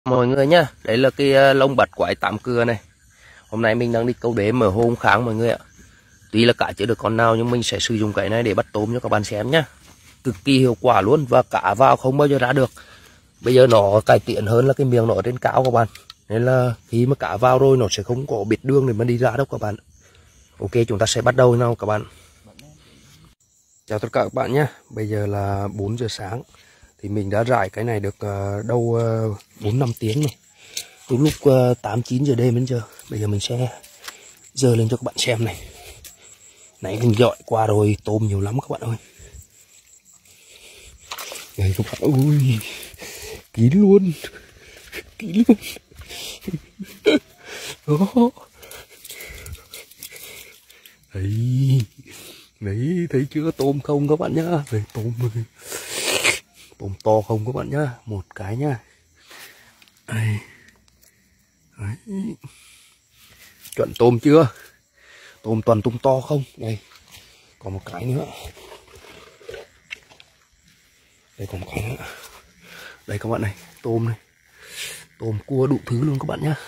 Mọi người nhá, đấy là cái lông bạch quái tám cưa này. Hôm nay mình đang đi câu đếm ở hồ Hồng Kháng mọi người ạ. Tuy là cá chưa được con nào nhưng mình sẽ sử dụng cái này để bắt tôm cho các bạn xem nhá. Cực kỳ hiệu quả luôn và cá vào không bao giờ ra được. Bây giờ nó cải thiện hơn là cái miệng nó ở trên cao các bạn. Nên là khi mà cá vào rồi nó sẽ không có biết đường để mà đi ra đâu các bạn. Ok, chúng ta sẽ bắt đầu nào các bạn. Chào tất cả các bạn nhé. Bây giờ là 4 giờ sáng. Thì mình đã rải cái này được đâu 4-5 tiếng rồi. Từ lúc 8-9 giờ đêm đến giờ. Bây giờ mình sẽ dơ lên cho các bạn xem này. Nãy mình dọi qua rồi, tôm nhiều lắm các bạn ơi. Đây các bạn ơi, kín luôn. Kín luôn. Đó. Đấy. Đấy, thấy chưa, tôm không các bạn nhá. Đây tôm ơi. Tôm to không các bạn nhá. Một cái nhá. Đây. Đấy. Chuẩn tôm chưa? Tôm toàn tôm to không? Đây. Còn một cái nữa. Đây còn một cái nữa. Đây các bạn này, tôm này. Tôm cua đủ thứ luôn các bạn nhá.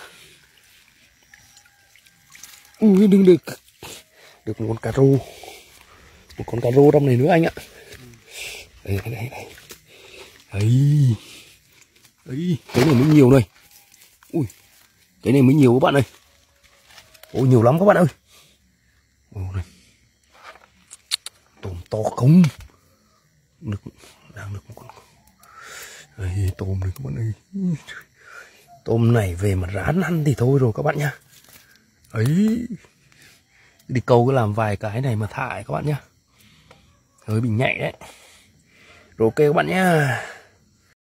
Ui, đừng được. Được một con cà rô. Một con cà rô trong này nữa anh ạ. Đây, đây, đây. Đấy. Đấy, cái này mới nhiều này. Ui, cái này mới nhiều các bạn ơi. Ôi, nhiều lắm các bạn ơi. Ôi, này. Tôm to không? Được, đang được một con. Đây, tôm này các bạn ơi. Tôm này về mà rán ăn thì thôi rồi các bạn nhá. Ấy. Đi câu cứ làm vài cái này mà thải các bạn nhá. Hơi bị nhạy đấy. Rồi ok các bạn nhá.